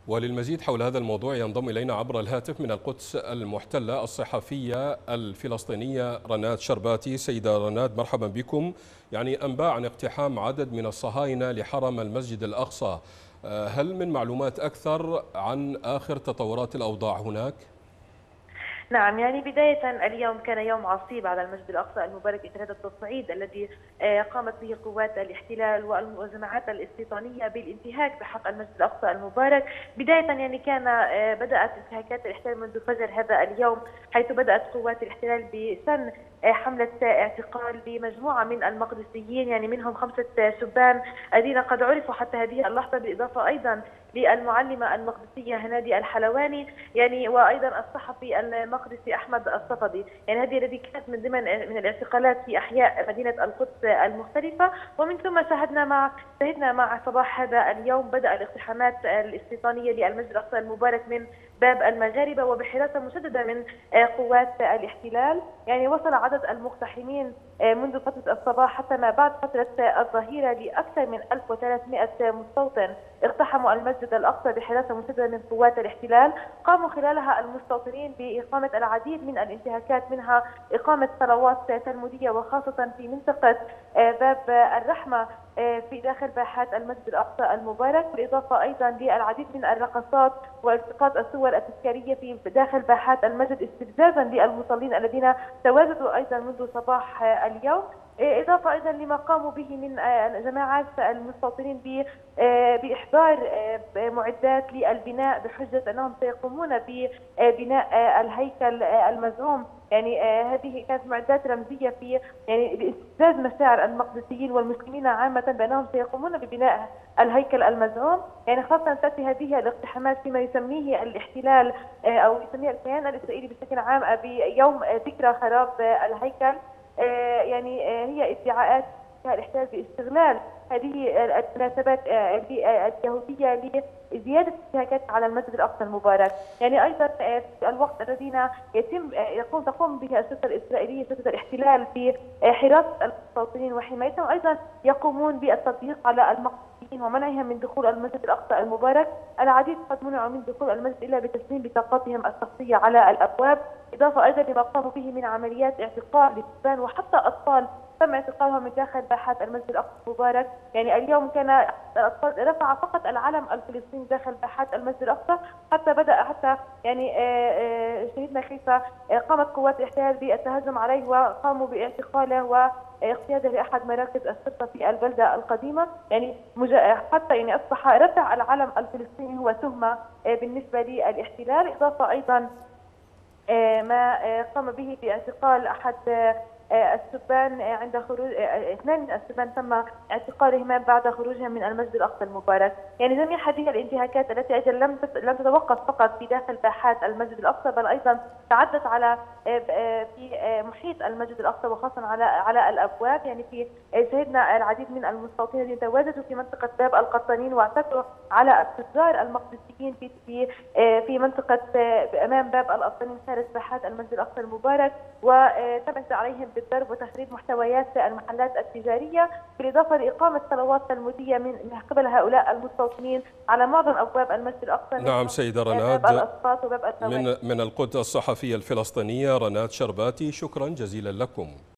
وللمزيد حول هذا الموضوع ينضم إلينا عبر الهاتف من القدس المحتلة الصحفية الفلسطينية رناد شرباتي. سيدة رناد، مرحبا بكم. أنباء عن اقتحام عدد من الصهاينة لحرم المسجد الأقصى، هل من معلومات أكثر عن آخر تطورات الأوضاع هناك؟ نعم، بداية اليوم كان يوم عصيب على المسجد الأقصى المبارك إثر هذا التصعيد الذي قامت به قوات الاحتلال والجماعات الاستيطانية بالانتهاك بحق المسجد الأقصى المبارك. بداية كان بدأت انتهاكات الاحتلال منذ فجر هذا اليوم، حيث بدأت قوات الاحتلال بسن حملة اعتقال لمجموعة من المقدسيين، منهم 5 شبان الذين قد عرفوا حتى هذه اللحظة، بالإضافة أيضا للمعلمة المقدسية هنادي الحلواني، وأيضا الصحفي المقدسي أحمد الصفدي. هذه التي كانت من ضمن الاعتقالات في أحياء مدينة القدس المختلفة. ومن ثم شهدنا مع صباح هذا اليوم بدأ الاقتحامات الاستيطانية للمسجد الأقصى المبارك من باب المغاربة وبحراسة مشددة من قوات الاحتلال. وصل عدد المقتحمين منذ فترة الصباح حتى ما بعد فترة الظهيرة لأكثر من 1300 مستوطن اقتحموا المسجد الأقصى بحراسة مشددة من قوات الاحتلال. قاموا خلالها المستوطنين بإقامة العديد من الانتهاكات، منها إقامة صلوات تلمودية وخاصة في منطقة باب الرحمة في داخل باحات المسجد الأقصى المبارك، بالإضافة أيضا للعديد من الرقصات والتقاط الصور التذكارية في داخل باحات المسجد استفزازا للمصلين الذين تواجدوا أيضا منذ صباح اليوم، إضافة أيضا لما قاموا به من جماعات المستوطنين بإحضار معدات للبناء بحجة أنهم سيقومون ببناء الهيكل المزعوم. هذه كانت معدات رمزية في لاستفزاز مشاعر المقدسيين والمسلمين عامة بأنهم سيقومون ببناء الهيكل المزعوم. خاصة تأتي هذه الاقتحامات فيما يسميه الاحتلال أو يسميه الكيان الإسرائيلي بشكل عام بيوم ذكرى خراب الهيكل. هي ادعاءات الاحتلال باستغلال هذه المناسبات اليهودية لزيادة الانتهاكات على المسجد الأقصى المبارك. أيضا في الوقت الذي تقوم به الشرطة الإسرائيلية شرطة الاحتلال بحراسة المستوطنين وحمايتهم، أيضا يقومون بالتضييق على المقدسيين ومنعهم من دخول المسجد الأقصى المبارك. العديد قد منعوا من دخول المسجد إلا بتسليم بطاقاتهم الشخصية على الأبواب، إضافة أيضا لما قاموا به من عمليات اعتقال للشبان وحتى أطفال تم اعتقالهم من داخل باحات المسجد الأقصى المبارك. اليوم كان الأطفال رفع فقط العلم الفلسطيني داخل باحات المسجد الأقصى حتى شهدنا كيف قامت قوات الاحتلال بالتهجم عليه وقاموا باعتقاله واقتياده لأحد مراكز الشرطة في البلدة القديمة. حتى أصبح رفع العلم الفلسطيني هو تهمة بالنسبة للاحتلال، إضافة أيضا ما قام به باعتقال أحد الشبان عند خروج 2 من الشبان تم اعتقالهما بعد خروجهم من المسجد الأقصى المبارك. جميع هذه الانتهاكات التي أيضا لم تتوقف فقط في داخل باحات المسجد الأقصى، بل أيضا تعدت على في محيط المسجد الأقصى وخاصة على الأبواب. في شهدنا العديد من المستوطنين الذين تواجدوا في منطقة باب القطانين واعتدوا على التجار المقدسيين في منطقة أمام باب القطانين خارج باحات المسجد الأقصى المبارك، وتم عليهم بالضرب وتخريب محتويات المحلات التجارية، بالإضافة لإقامة صلوات تلمودية من قبل هؤلاء المستوطنين على معظم أبواب المسجد الأقصى. نعم سيدة باب رناد، الأسقاط وباب من القدس الصحفية الفلسطينية رناد شرباتي، شكرا جزيلا لكم.